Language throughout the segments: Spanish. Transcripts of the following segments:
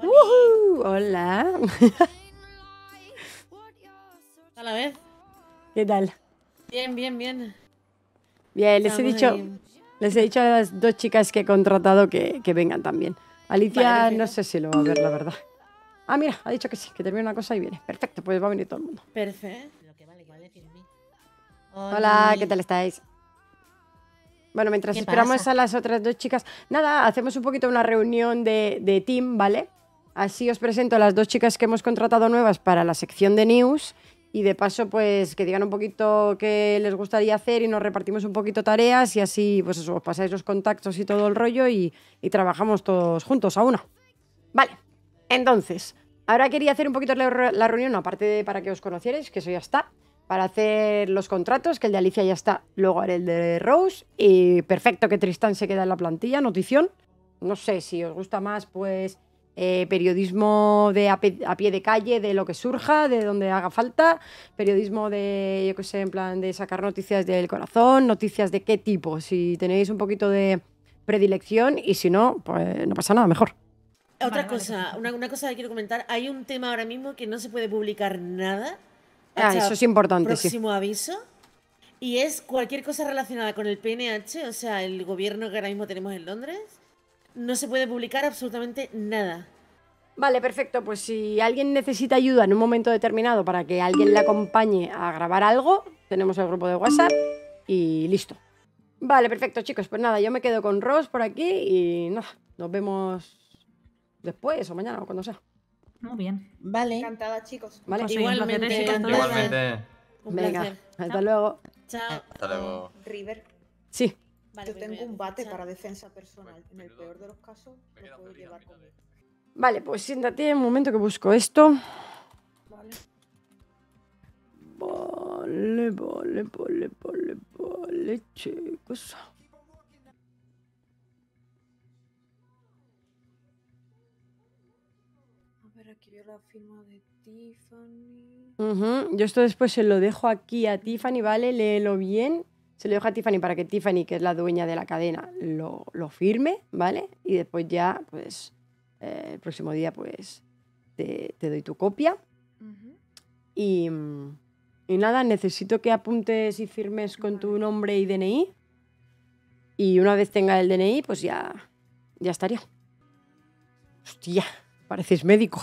Hola. A la vez. ¿Qué tal? Bien, bien, bien. Bien, Estamos les he dicho a las dos chicas que he contratado que vengan también. Alicia Vale, no perfecto. sé si lo va a ver, la verdad. Ah, mira, ha dicho que sí, que termina una cosa y viene. Perfecto, pues va a venir todo el mundo. Perfecto. Lo que vale 100.000. Hola, ¿qué tal estáis? Bueno, mientras ¿Qué esperamos pasa? a las otras dos chicas, nada, hacemos un poquito una reunión de team, ¿vale? Así os presento a las dos chicas que hemos contratado nuevas para la sección de news y de paso, pues que digan un poquito qué les gustaría hacer y nos repartimos un poquito tareas y así, pues eso, os pasáis los contactos y todo el rollo y trabajamos todos juntos a una. Vale, entonces, ahora quería hacer un poquito la reunión, aparte de para que os conocierais, que eso ya está, para hacer los contratos, que el de Alicia ya está, luego haré el de Rose, y perfecto que Tristán se queda en la plantilla, notición. No sé si os gusta más, pues, periodismo de a pie de calle, de lo que surja, de donde haga falta, periodismo de, yo qué sé, en plan de sacar noticias del corazón, noticias de qué tipo, si tenéis un poquito de predilección, y si no, pues no pasa nada, mejor. Otra cosa, una cosa que quiero comentar. Hay un tema ahora mismo que no se puede publicar nada Ah, eso hasta es importante, sí. próximo aviso. Y es cualquier cosa relacionada con el PNH, o sea, el gobierno que ahora mismo tenemos en Londres. No se puede publicar absolutamente nada. Vale, perfecto. Pues si alguien necesita ayuda en un momento determinado para que alguien le acompañe a grabar algo, tenemos el grupo de WhatsApp y listo. Vale, perfecto, chicos. Pues nada, yo me quedo con Ross por aquí y nada, nos vemos después o mañana o cuando sea. Muy bien. Vale. Encantada, chicos. Vale, Pues sí, un placer, Igualmente, chicas, todas. encantada. Igualmente. Un venga, placer. hasta Chao. luego. Chao. Hasta luego. River, Sí, Vale, yo pues tengo voy a un bate escuchar. para defensa personal. En el peor de los casos, lo puedo llevar conmigo. vale, pues siéntate un momento que busco esto. ¿Vale? Vale, chicos. A ver, aquí veo la firma de Tiffany. Yo esto después se lo dejo aquí a Tiffany, ¿vale? Léelo bien. Se lo dejo a Tiffany para que Tiffany, que es la dueña de la cadena, lo firme, ¿vale? Y después ya, pues, el próximo día, pues, te doy tu copia. Y, y nada, necesito que apuntes y firmes con tu nombre y DNI. Y una vez tenga el DNI, pues ya estaría. Hostia, pareces médico.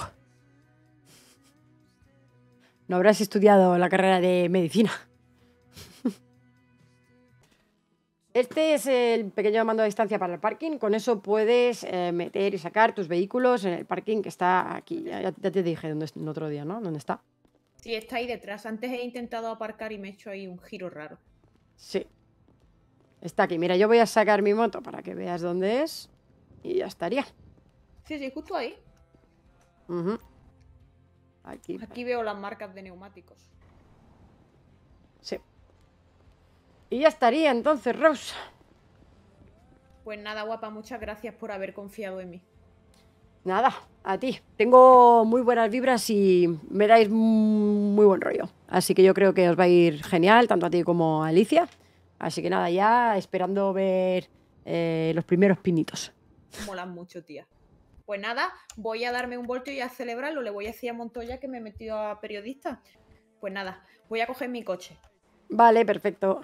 No habrás estudiado la carrera de medicina. Este es el pequeño mando a distancia para el parking. Con eso puedes meter y sacar tus vehículos en el parking que está aquí. Ya te dije dónde, el otro día, ¿no? ¿Dónde está? Sí, está ahí detrás. Antes he intentado aparcar y me he hecho ahí un giro raro. Sí. Está aquí. Mira, yo voy a sacar mi moto para que veas dónde es. Y ya estaría. Sí, justo ahí. Aquí. Aquí veo las marcas de neumáticos. Sí. Y ya estaría entonces, Rose. Pues nada, guapa, muchas gracias por haber confiado en mí. Nada, a ti. Tengo muy buenas vibras y me dais muy buen rollo. Así que yo creo que os va a ir genial, tanto a ti como a Alicia. Así que nada, ya esperando ver los primeros pinitos. Molan mucho, tía. Pues nada, voy a darme un voltio y a celebrarlo. Le voy a decir a Montoya que me he metido a periodista. Pues nada, voy a coger mi coche. Vale, perfecto.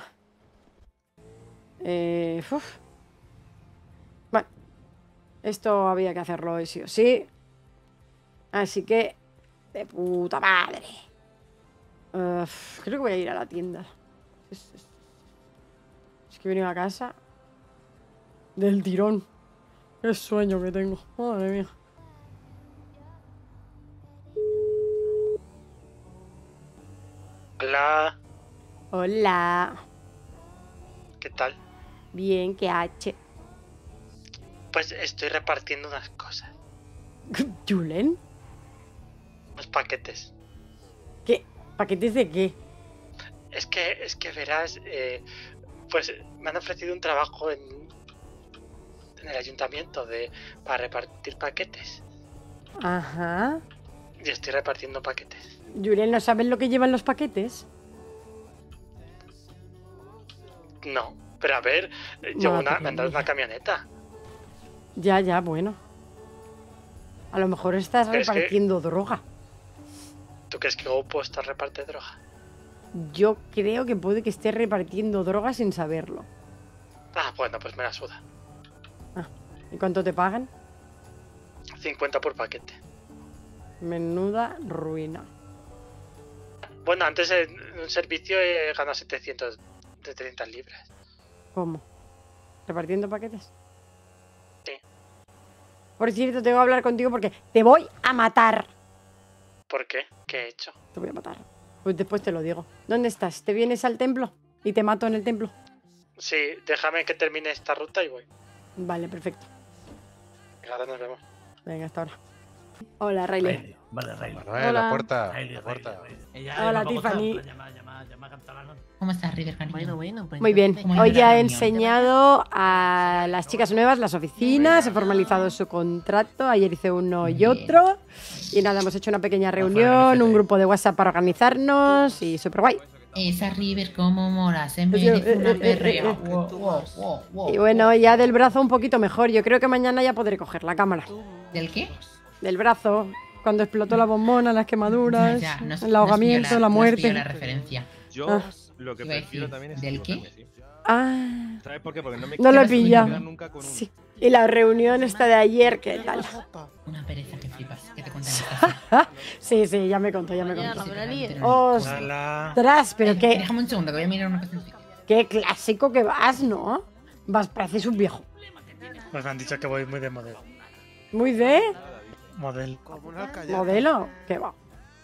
Bueno, esto había que hacerlo hoy sí o sí. Así que, de puta madre. Creo que voy a ir a la tienda. Es que he venido a casa del tirón. Qué sueño que tengo. Madre mía. Hola, Hola. ¿qué tal? Bien, ¿qué H? Pues estoy repartiendo unas cosas, ¿Julen? unos paquetes. ¿Qué? ¿Paquetes de qué? Es que verás, pues me han ofrecido un trabajo en el ayuntamiento para repartir paquetes. Ajá. Y estoy repartiendo paquetes. Julen, ¿no sabes lo que llevan los paquetes? No, pero a ver, me han dado una camioneta. Ya, bueno. A lo mejor estás ¿Crees que- repartiendo droga. ¿Tú crees que Oppo está reparte droga? Yo creo que puede que esté repartiendo droga sin saberlo. Ah, bueno, pues me la suda. ¿Y cuánto te pagan? 50 por paquete. Menuda ruina. Bueno, antes en un servicio he ganado 700 de 30 libras. ¿Cómo? ¿Repartiendo paquetes? Sí. Por cierto, tengo que hablar contigo porque te voy a matar. ¿Por qué? ¿Qué he hecho? Te voy a matar. Pues después te lo digo. ¿Dónde estás? ¿Te vienes al templo? ¿Y te mato en el templo? Sí, déjame que termine esta ruta y voy. Vale, perfecto. Ahora nos vemos. Venga, hasta ahora. Hola, Riley. Riley. Vale, Riley. Manuel, Hola. la puerta. Riley, La Riley, puerta. Riley. Hola, me ha Tiffany. gustado, llama a cantar la noche. ¿Cómo estás, River, cariño? Bueno, pues Muy bien. ¿Cómo Hoy iba ya la he reunión? enseñado a las chicas nuevas las oficinas, he formalizado su contrato, ayer hice uno y otro. Y nada, hemos hecho una pequeña reunión, un grupo de WhatsApp para organizarnos y súper guay. Esa River, cómo mola, se Pues yo, merece una perrea. eh. Wow. Y bueno, ya del brazo un poquito mejor. Yo creo que mañana ya podré coger la cámara. ¿Del qué? Del brazo, cuando explotó la bombona, las quemaduras, Ya, no has- el no has ahogamiento, pillado la no has pillado muerte. la referencia. Yo Ah. lo que Iba a prefiero decir, también es ¿del qué? equivocarme, sí. Ah, ¿Sabes por qué? Porque no me no lo he quiero pillado. quedar nunca con un... Sí. Y la reunión esta de ayer, ¿qué tal? Una pereza que flipas. ¿Qué te cuentan estas? Sí, ya me contó, ya me Mañana contó. me la líes. Hola. Ostras, pero qué, Déjame un segundo, que voy a mirar una cosa. qué clásico que vas, ¿no? Vas, pareces un viejo. Pues me han dicho que voy muy de modelo. Muy de Model. modelo. ¿Qué va?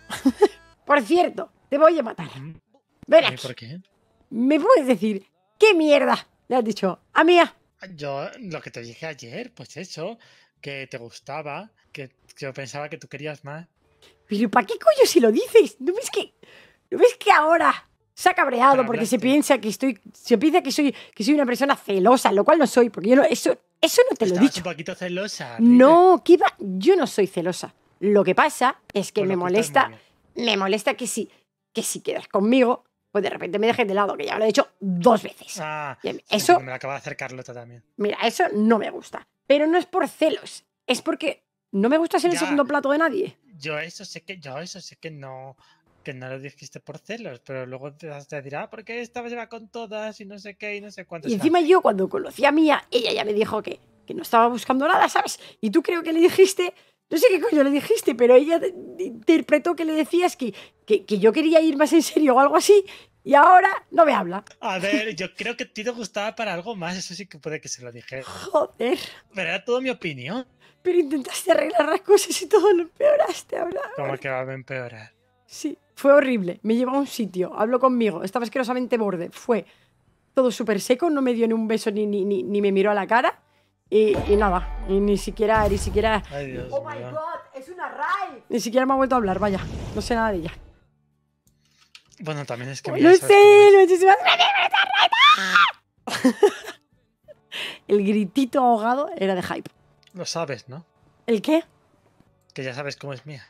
Por cierto, te voy a matar. Verás, ¿Por qué? ¿me puedes decir qué mierda le has dicho a Mía? Yo, lo que te dije ayer, pues eso, que te gustaba, que yo pensaba que tú querías más. Pero ¿para qué coño si lo dices? ¿No ves que ahora se ha cabreado Pero porque se hablaste. piensa que soy una persona celosa, lo cual no soy, porque yo no, eso no te lo he Estabas dicho. un poquito celosa. No, ¿qué va? Yo no soy celosa. Lo que pasa es que Pues me lo ocultas muy molesta que si quedas conmigo, pues de repente me dejes de lado, que ya lo he dicho 2 veces. Ah, Y a mí- sí, eso, me lo acaba de hacer Carlota también. mira, eso no me gusta. Pero no es por celos, es porque no me gusta ser el Ya. segundo plato de nadie. Yo eso sé que no lo dijiste por celos, pero luego te vas a decir, ¿por qué esta vez va con todas y no sé qué y no sé cuánto? Y encima yo, cuando conocí a Mía, ella ya me dijo que no estaba buscando nada, ¿sabes? Y tú creo que le dijiste, no sé qué coño le dijiste, pero ella interpretó que le decías que yo quería ir más en serio o algo así, y ahora no me habla. A ver, yo creo que a ti te gustaba para algo más, eso sí que puede que se lo dije. Joder, Pero era todo mi opinión. pero intentaste arreglar las cosas y todo lo empeoraste ahora. Como que va a empeorar. Sí, fue horrible. Me llevó a un sitio, habló conmigo, estaba asquerosamente borde, fue todo súper seco, no me dio ni un beso ni me miró a la cara. Y nada, y ni siquiera... Ay, Dios ¡Oh, my mío. God! ¡Es una raid! Ni siquiera me ha vuelto a hablar, vaya. No sé nada de ella. Bueno, también es que... ¡No mira, ¿sabes sé! cómo ¡Muchísimas gracias! El gritito ahogado era de hype. es? Lo sabes, ¿no? ¿El qué? Que ya sabes cómo es mía.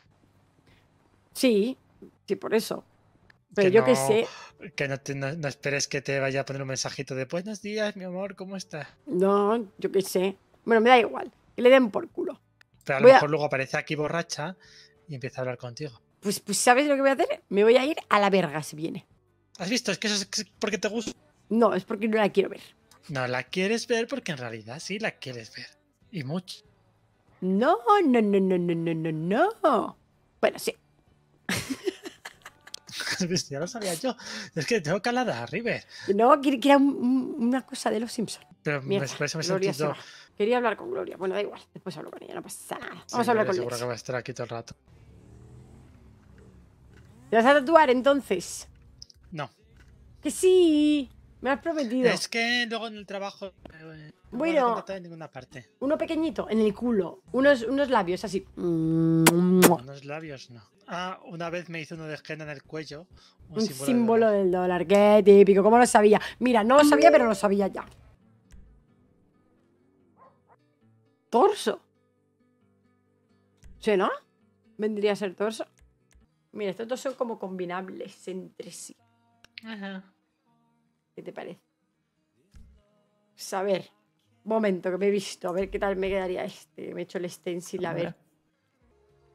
Sí, por eso. Pero Que yo qué no- sé. Que no esperes que te vaya a poner un mensajito de buenos días, mi amor, ¿cómo estás? No, yo qué sé. Bueno, me da igual. Que le den por culo. Pero a lo Voy a- mejor luego aparece aquí borracha y empieza a hablar contigo. Pues ¿sabes lo que voy a hacer? Me voy a ir a la verga si viene. ¿Has visto? Es que eso es porque te gusta. No, es porque no la quiero ver. No la quieres ver porque en realidad sí la quieres ver. Y mucho. No. Bueno, sí. ¿Has visto? Ya lo sabía yo. Es que tengo calada, River. No, que era una cosa de los Simpsons. Pero Mierda, por eso me he Gloria se sentido... va. Quería hablar con Gloria. Bueno, da igual. Después hablo con ella, no pasa nada. Sí, Vamos a hablar con seguro Lex. que va a estar aquí todo el rato. ¿Te vas a tatuar entonces? No. Que sí. Me has prometido. Es que luego en el trabajo... no Bueno. me han contratado en ninguna parte. Uno pequeñito, en el culo. Unos labios así. Unos labios no. Ah, una vez me hizo uno de henna en el cuello. Un de símbolo dólar. del dólar. Qué típico. ¿Cómo lo sabía? Mira, no lo sabía, pero lo sabía ya. Torso. ¿Sí, no? Vendría a ser torso. Mira, estos dos son como combinables entre sí. Ajá. ¿Qué te parece? Pues a ver. Momento, que me he visto. A ver qué tal me quedaría este. Me he hecho el stencil, a ver.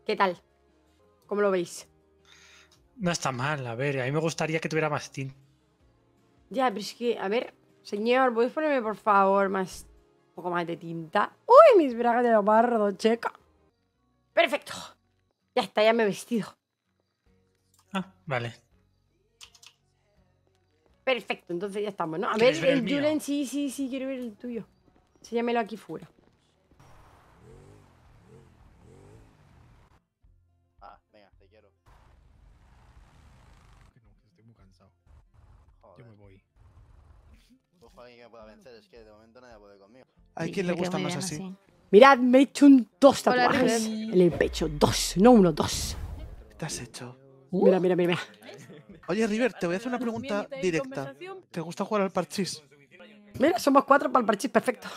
¿Qué tal? ¿Cómo lo veis? No está mal, a ver, a mí me gustaría que tuviera más tinta. Ya, pero es que, a ver, señor, ¿puedes ponerme por favor un poco más de tinta? ¡Uy, mis bragas de leopardo, checa! ¡Perfecto! Ya está, ya me he vestido. Ah, vale. Perfecto, entonces ya estamos, ¿no? A ver, ¿Quieres ver el el mío? Julen, sí, quiero ver el tuyo. Enséñamelo aquí fuera. Ah, venga, te quiero. Que no, que estoy muy cansado. Yo Joder. me voy. Busco a alguien que me pueda vencer, es que de momento nadie puede conmigo. ¿Hay quien le gusta más así? Mirad, me he hecho dos Hola, tatuajes River. en el pecho. Dos, no uno, dos. ¿Qué te has hecho? Mira, mira, mira, mira. Oye, River, te voy a hacer una pregunta directa. ¿Te gusta jugar al parchís? Mira, somos 4 para el parchís, perfecto.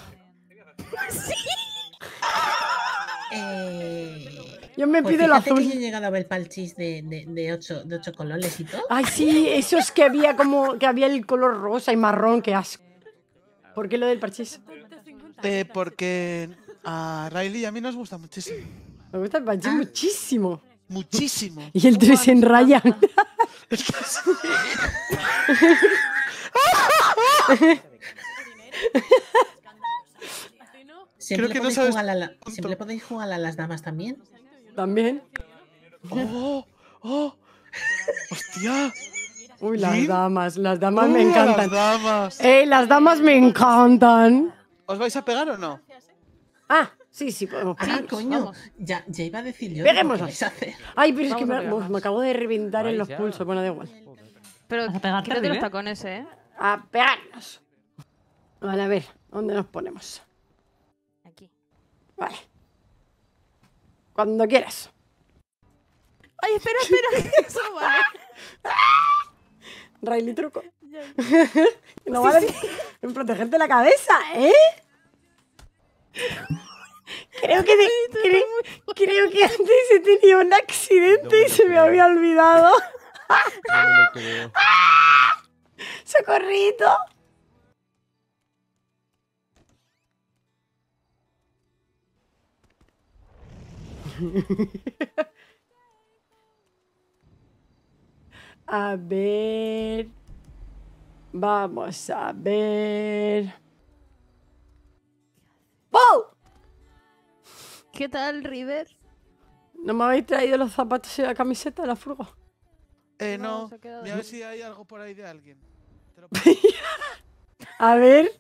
Yo me Pues pido el fíjate azul. que yo he llegado a ver parchís de 8 colores y todo. Ay, sí, esos que había como que había el color rosa y marrón, qué asco. ¿Por qué lo del parchís? Porque a Riley y a mí nos gusta muchísimo. Me gusta el parchís muchísimo. Muchísimo. Y el 3 en Ryan. Siempre Creo que no podéis sabes jugar cuánto. siempre podéis jugar a las damas también. También. ¡Oh! ¡Oh! ¡Hostia! Uy, ¿Lin? las damas me encantan. Las damas! Las damas me encantan. ¿Os vais a pegar o no? Ah, sí, podemos. Ah, pegarnos, coño. vamos. Ya iba a decir yo. Peguémonos. ¿Qué vais a hacer? Ay, pero es que Vamos a pegarnos. me acabo de reventar en los Vais ya. pulsos. Bueno, da igual. Pero ¿Vas a pegarte, quítate los River? tacones, ¿eh? A pegarnos. Vale, a ver, ¿dónde nos ponemos? Aquí. Vale. Cuando quieras. Ay, espera. Eso no vale. Riley, truco. No vale en protegerte la cabeza, ¿eh? Creo que antes he tenido un accidente y se me había olvidado. No me lo creo. ¡Socorrito! A ver. Vamos a ver. ¡Oh! ¿Qué tal, River? ¿No me habéis traído los zapatos y la camiseta de la furgo? No. se ha quedado Mira a ahí. ver si hay algo por ahí de alguien. Te lo- A ver.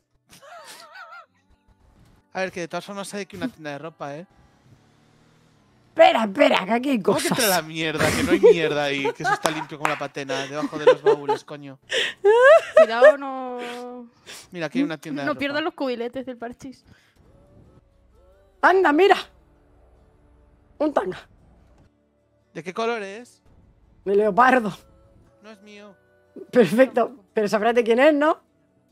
A ver, que de todas formas hay aquí una tienda de ropa, ¿eh? Espera, que aquí hay ¿Cómo que cosas. entre la mierda? Que no hay mierda ahí, que eso está limpio como la patena, debajo de los baúles, coño. Cuidado, no. Mira, aquí hay una tienda de No ropa. pierdas los cubiletes del parchís. Anda, mira. Un tanga. ¿De qué color es? De leopardo. No es mío. Perfecto. Pero sabrás de quién es, ¿no?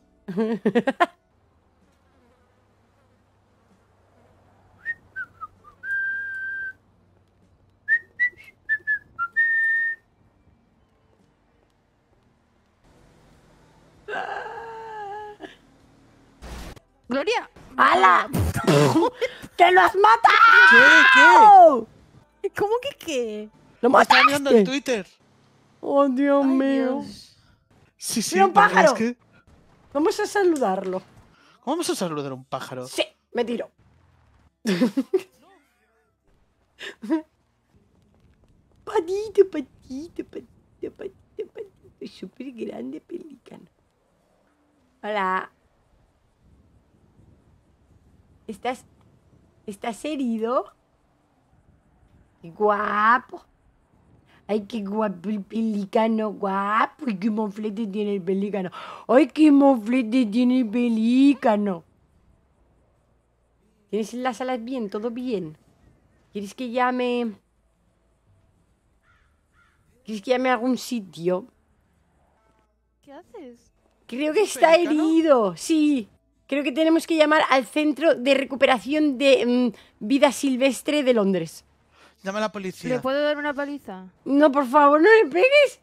¡Gloria! ¡Hala! ¡Que lo has matado! ¿Cómo que qué? ¡Lo Estaba mirando mataste! el Twitter. ¡Oh, Dios Ay, mío! Dios. Sí, sí. ¡Mira un la verdad pájaro! es que- Vamos a saludarlo. ¿Cómo vamos a saludar a un pájaro? Sí, me tiro. patito. Súper grande pelícano. Hola. ¿Estás herido? Qué guapo. Ay, qué guapo el pelícano, guapo. Ay, qué moflete tiene el pelícano. Ay, qué moflete tiene el pelícano. ¿Tienes las alas bien? ¿Todo bien? ¿Quieres que llame? ¿Quieres que llame a algún sitio? ¿Qué haces? Creo que ¿Un está pelícano? herido, sí. Creo que tenemos que llamar al Centro de Recuperación de Vida Silvestre de Londres. Llama a la ¿Le policía. puedo dar una paliza? No, por favor, no le pegues.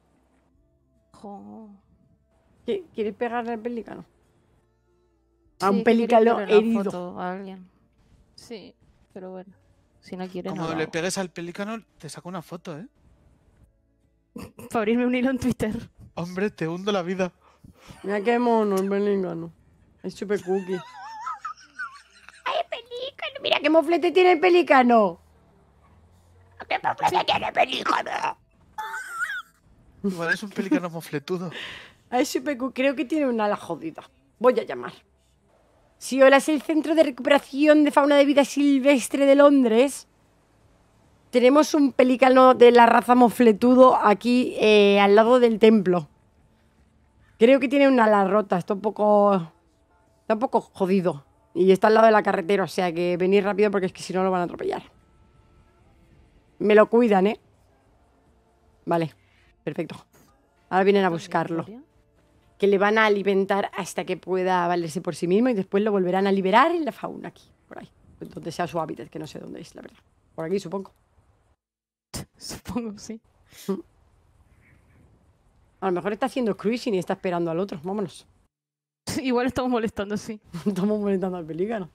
Jo. ¿Quieres pegarle al pelícano? A Sí, un que quería pelícano verle la herido. foto a alguien. Sí, pero bueno. Si no quieres, Como no lo le hago. pegues al pelícano, te saco una foto, ¿eh? Para abrirme un hilo en Twitter. Hombre, te hundo la vida. Mira qué mono el pelícano. Es súper cookie. ¡Ay, pelícano! ¡Mira qué moflete tiene el pelícano! ¡Qué moflete tiene el pelícano! Igual es un pelícano mofletudo. Es súper cookie. Creo que tiene una ala jodida. Voy a llamar. Sí, hola, es el Centro de Recuperación de Fauna de Vida Silvestre de Londres. Tenemos un pelícano de la raza mofletudo aquí al lado del templo. Creo que tiene una ala rota. Está un poco jodido. Y está al lado de la carretera, o sea que venid rápido porque es que si no lo van a atropellar. Me lo cuidan, ¿eh? Vale, perfecto. Ahora vienen a buscarlo. Que le van a alimentar hasta que pueda valerse por sí mismo y después lo volverán a liberar en la fauna aquí, por ahí. Donde sea su hábitat, que no sé dónde es, la verdad. Por aquí, supongo. Supongo, sí. A lo mejor está haciendo cruising y está esperando al otro. Vámonos. Igual estamos molestando, sí. Estamos molestando al pelícano.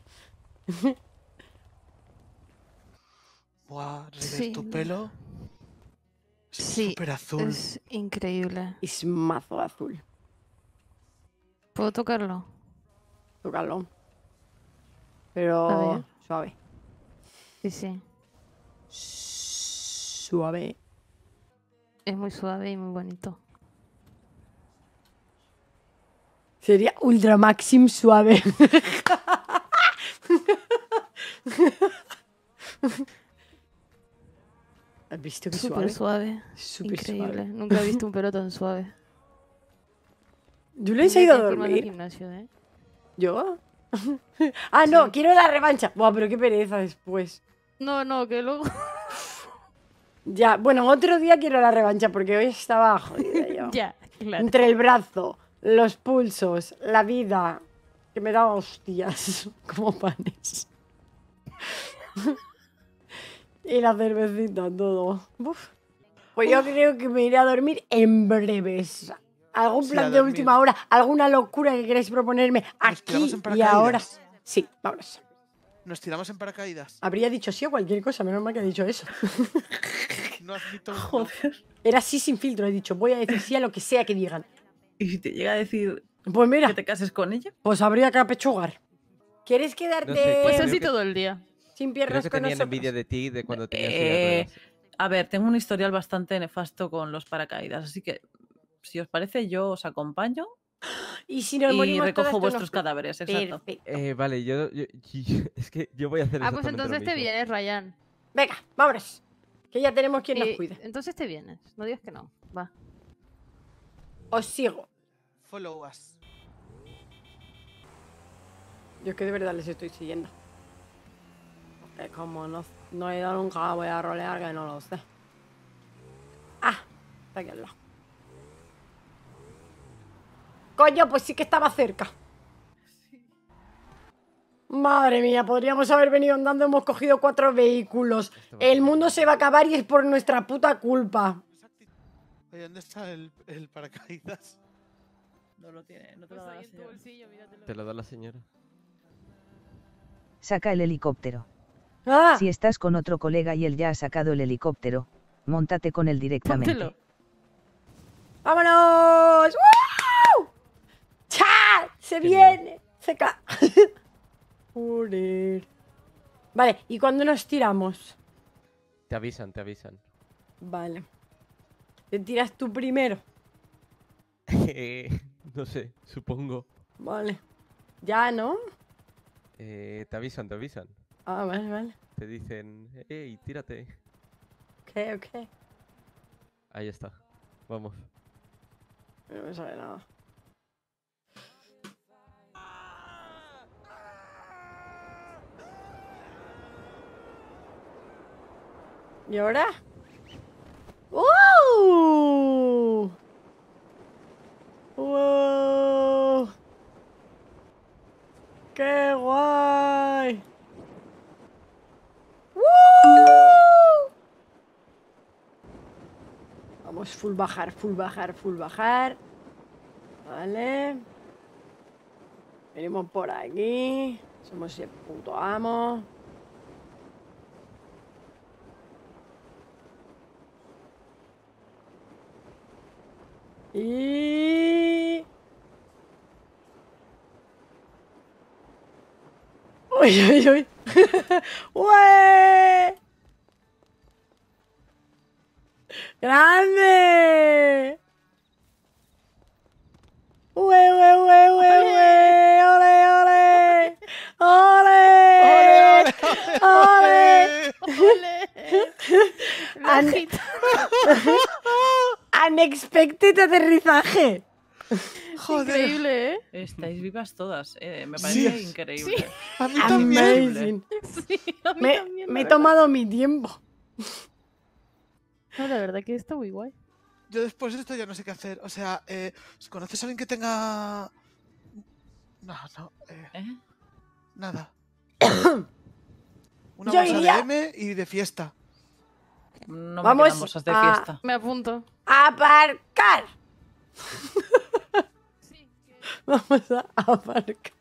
Buah, River, Sí. tu pelo es Sí, súper azul. es increíble. Es mazo azul. ¿Puedo tocarlo? Tócalo. A Pero ver. suave. Sí, sí. Suave. Es muy suave y muy bonito. Sería ultra maxim suave. ¿Has visto qué suave? Súper suave. Súper Increíble. suave. Nunca he visto un pelo tan suave. ¿Yo le he ido a Tendría que firmar al dormir? gimnasio, ¿eh? ¿Yo? Ah, no, quiero la revancha. Buah, pero qué pereza después. No, que luego... Ya, bueno, otro día quiero la revancha porque hoy estaba jodida yo. Ya, claro. Entre el brazo, los pulsos, la vida, que me daba hostias como panes. Y la cervecita, todo. Uf. Pues yo creo que me iré a dormir en breves. ¿Algún Sí, plan a de dormir. última hora? ¿Alguna locura que queréis proponerme Nos tiramos aquí en y paracaídas. ahora? Sí, vámonos. Nos tiramos en paracaídas. Habría dicho sí o cualquier cosa, menos mal que ha dicho eso. No admito un no. Joder. Era así sin filtro, he dicho, voy a decir sí a lo que sea que digan. Y si te llega a decir Pues mira, que te cases con ella, pues habría que apechugar. ¿Quieres quedarte No sé, Pues creo así que- todo el día. sin Creo piernas que con tenían nosotros? envidia de ti de cuando tenías silla Eh, de ruedas. a ver, tengo un historial bastante nefasto con los paracaídas, así que si os parece, yo os acompaño Y si nos y morimos recojo todas, tú vuestros nos- cadáveres, exacto. Perfecto. Vale, es que yo voy a hacer Ah, pues exactamente entonces lo te mismo. vienes, Ryan. Venga, vámonos. Que ya tenemos quien nos cuide. Entonces te vienes. No digas que no. Va. Os sigo. Follow us. Yo es que de verdad les estoy siguiendo. Porque como no he ido nunca, voy a rolear que no lo sé. Ah, está aquí al lado. Coño, pues sí que estaba cerca. Madre mía, podríamos haber venido andando, hemos cogido 4 vehículos. El mundo se va a acabar y es por nuestra puta culpa. Oye, ¿dónde está el paracaídas? No lo tiene, no te lo da la señora. Te lo da la señora. Saca el helicóptero. Ah, Si estás con otro colega y él ya ha sacado el helicóptero, móntate con él directamente. Póntelo. ¡vámonos! ¡Woo! ¡Cha! ¡Se viene! Se cae. Joder. Vale, ¿y cuándo nos tiramos? Te avisan, te avisan. Vale. ¿Te tiras tú primero? No sé, supongo. Vale. Ya, ¿no? Te avisan, te avisan. Ah, vale, vale. Te dicen, hey, tírate. Ok, ok. Ahí está. Vamos. No me sabe nada. ¿Y ahora? ¡Wow! ¡Wow! ¡Qué guay! ¡Woo! Vamos, full bajar, full bajar, full bajar. Vale. Venimos por aquí. Somos el puto amo. Y... Uy, uy, uy. ¡Ué! ¡Grande! ¡Ué, ué, ué, ué, ué! ¡Ole, ole! ¡Ole! ¡Ole! Unexpected aterrizaje. Joder. Increíble, ¿eh? Estáis vivas todas. Me parece increíble. Sí. A mí también. Amazing. Sí, a mí también. Me he la tomado mi tiempo. verdad. No, la verdad que está muy guay. Yo después de esto ya no sé qué hacer. O sea, ¿conoces a alguien que tenga...? No, nada. Una Yo bolsa iría- de M y de fiesta. No me Vamos quedan bolsas de a- fiesta. Me apunto. ¡Aparcar! Vamos a aparcar.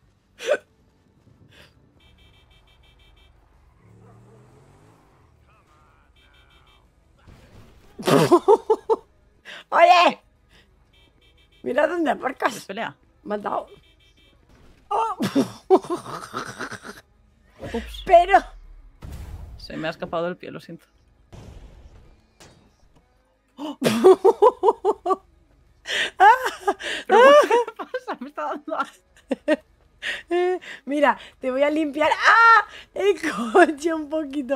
¡Oye! Mira dónde aparcas. ¿Quieres pelea? Me has dado. Oh. Ups, Pero... se me ha escapado el pie, lo siento. ¿Pero qué pasa? Me está dando asco. Mira, te voy a limpiar. ¡Ah! El coche un poquito.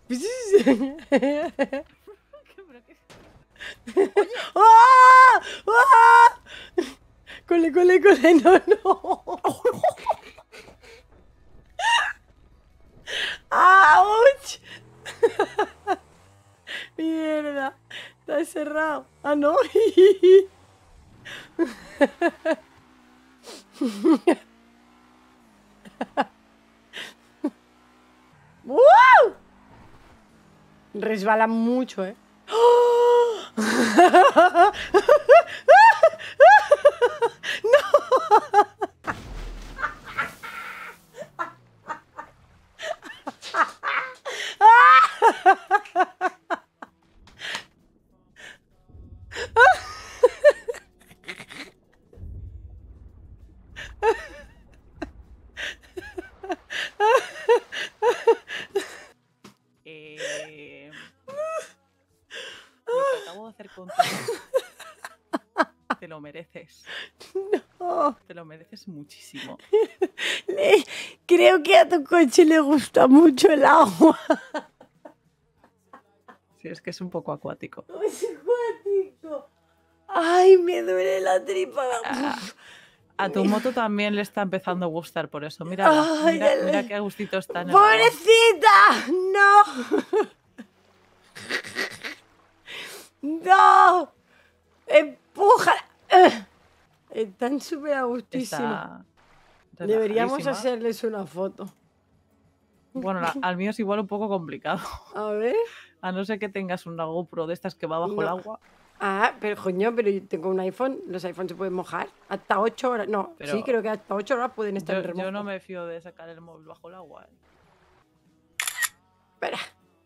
¡Ah! ¡Ah! Cole, cole, cole. No, no. ¡Auch! Mierda. Está cerrado. Ah, no. ¡Wow! Resbala mucho, ¿eh? Lo que acabo de hacer contigo. Te lo mereces. No. Te lo mereces muchísimo. Creo que a tu coche le gusta mucho el agua. Sí, es que es un poco acuático. Es acuático. Ay, me duele la tripa. A tu moto también le está empezando a gustar por eso. Mírala, Ay, mira, dale. mira qué gustito está en el agua. ¡Pobrecita! ¡No! ¡No! ¡Empújala! Están súper a gustísimo. Está Deberíamos relajadísima. hacerles una foto. Bueno, al mío es igual un poco complicado. A ver. A no ser que tengas una GoPro de estas que va bajo el No. agua. Ah, pero coño, pero yo tengo un iPhone. Los iPhones se pueden mojar. Hasta 8 horas. No, Pero sí, creo que hasta 8 horas pueden estar en remojo. Yo no me fío de sacar el móvil bajo el agua. Espera.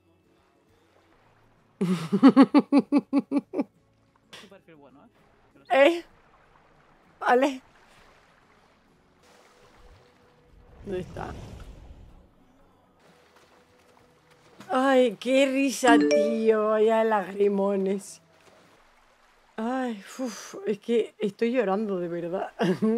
Tu perfil bueno, ¿eh? Que lo sepas. Vale. ¿Dónde está? Ay, qué risa, tío. Vaya lagrimones. Ay, uf, es que estoy llorando de verdad.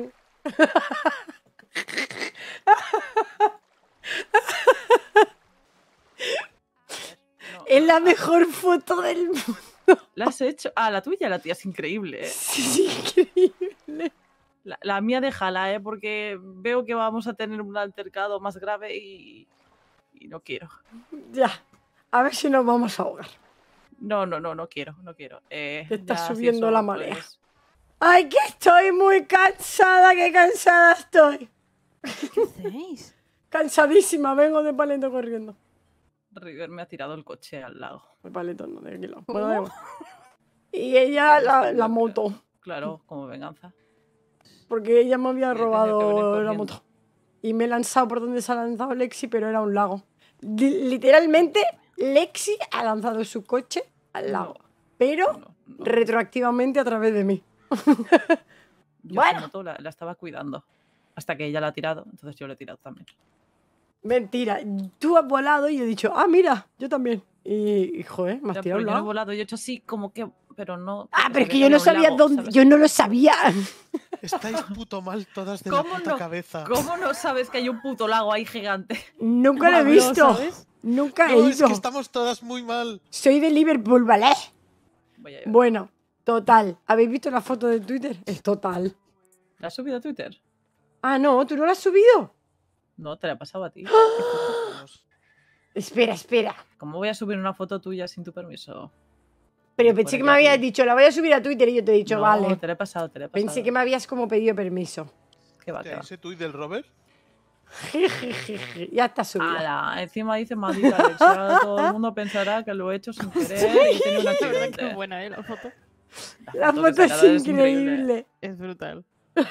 No, Es la mejor foto del mundo. ¿La has hecho? Ah, la tuya, la tía es increíble, ¿eh? Sí, increíble. La mía déjala, ¿eh? Porque veo que vamos a tener un altercado más grave y no quiero. Ya. A ver si nos vamos a ahogar. No quiero. Te está Ya, si subiendo eso, la marea. pues, Ay, que estoy muy cansada, qué cansada estoy. ¿Qué hacéis? Cansadísima, vengo de Paleto corriendo. River me ha tirado el coche al lago. El Paleto no, de aquí lado. ¿Cómo? Bueno, da igual. Y ella la moto, Claro, como venganza. porque ella me había Y he tenido que venir robado la corriendo. moto. Y me he lanzado por donde se ha lanzado Lexi, pero era un lago. Literalmente, Lexi ha lanzado su coche al lago. Pero No. retroactivamente a través de mí. Yo Bueno. su moto la estaba cuidando. Hasta que ella la ha tirado, entonces yo la he tirado también. Mentira. Tú has volado y yo he dicho, ah, mira, yo también. Y joder, me has Ya, tirado pero a un yo no he lado. volado, yo he hecho así como que... Pero no... Ah, porque pero es se que ve yo no había un sabía lago, dónde. ¿sabes? Yo no lo sabía. Estáis puto mal todas de la ¿Cómo puta no? cabeza. ¿Cómo no sabes que hay un puto lago ahí gigante? Nunca lo he Pablo, visto. ¿sabes? Nunca he No, es ido. que estamos todas muy mal. Soy de Liverpool, ¿vale? Voy a ir. Bueno, total. ¿Habéis visto la foto de Twitter? Es total. ¿La has subido a Twitter? Ah, no, ¿tú no la has subido? No, te la he pasado a ti. Espera, espera. ¿Cómo voy a subir una foto tuya sin tu permiso? Pero Me pensé pone que me aquí. habías dicho, la voy a subir a Twitter y yo te he dicho, No, vale. te la he pasado, te la he pasado. Pensé que me habías como pedido permiso. ¿Qué va, qué va? ¿Ese tuit del Robert? Ya está subida. Ala, encima dice maldita Alex. Ahora todo el mundo pensará que lo he hecho sin querer y tiene un La verdad que accidente. es buena, la foto. La que foto se ha es sacado increíble. Es brutal.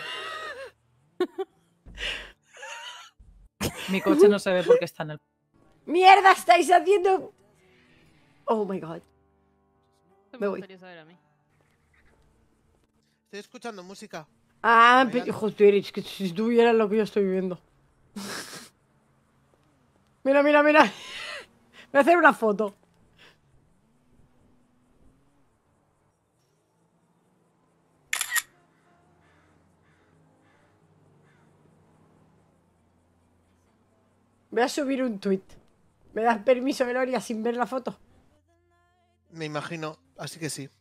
Mi coche no se ve porque está en el... ¡Mierda! ¡Estáis haciendo! Oh my god. Esto Me me voy. gustaría saber a mí. Estoy escuchando música. Ah, Bailando. joder, es que si tú vieras lo que yo estoy viviendo. Mira, mira, mira. Voy a hacer una foto. Voy a subir un tweet. ¿Me das permiso, Gloria, sin ver la foto? Me imagino, así que sí.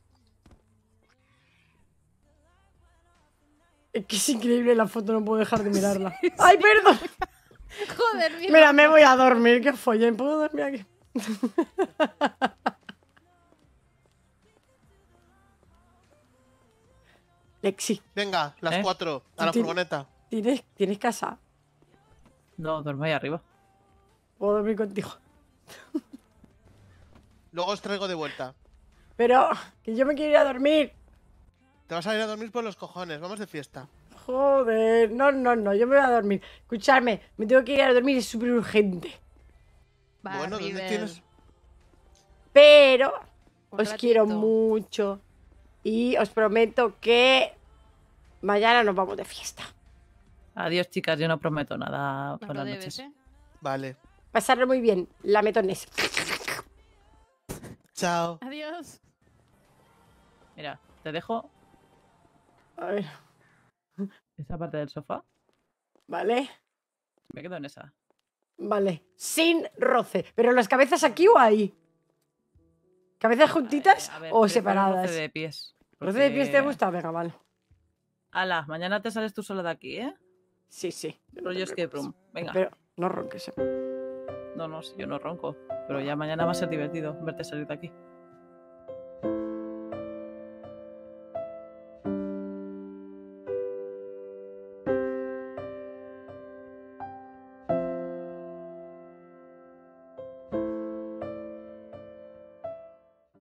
Es que es increíble la foto, no puedo dejar de mirarla. ¡Ay, perdón! Joder, mira. Mira, me voy a dormir, que follén. ¿Puedo dormir aquí? Lexi, Venga, las ¿Eh? 4, a la Tú tienes- furgoneta. ¿tienes casa? No, duerme ahí arriba. Puedo dormir contigo. Luego os traigo de vuelta. Pero, que yo me quiero ir a dormir. Te vas a ir a dormir por los cojones, vamos de fiesta. Joder, no, yo me voy a dormir. Escuchadme, me tengo que ir a dormir, es súper urgente. Va, Bueno, ¿dónde River. tienes? Pero Un os quiero ratito. mucho y os prometo que mañana nos vamos de fiesta. Adiós, chicas, yo no prometo nada. Nos lo Buenas debes, noches. ¿eh? Vale. Pasarlo muy bien, lametones. Chao. Adiós. Mira, te dejo A ver, esa parte del sofá. vale, Me quedo en esa. vale. Sin roce. ¿Pero las cabezas aquí o ahí? ¿Cabezas juntitas A ver, o prefiero separadas? roce de pies. ¿Roce de pies te porque- gusta? Venga, vale. Ala, mañana te sales tú sola de aquí, ¿eh? Sí, sí. no te Rollo escape preocupes. room. Venga. Pero no ronques. No, si yo no ronco. Pero ya mañana va a ser divertido verte salir de aquí.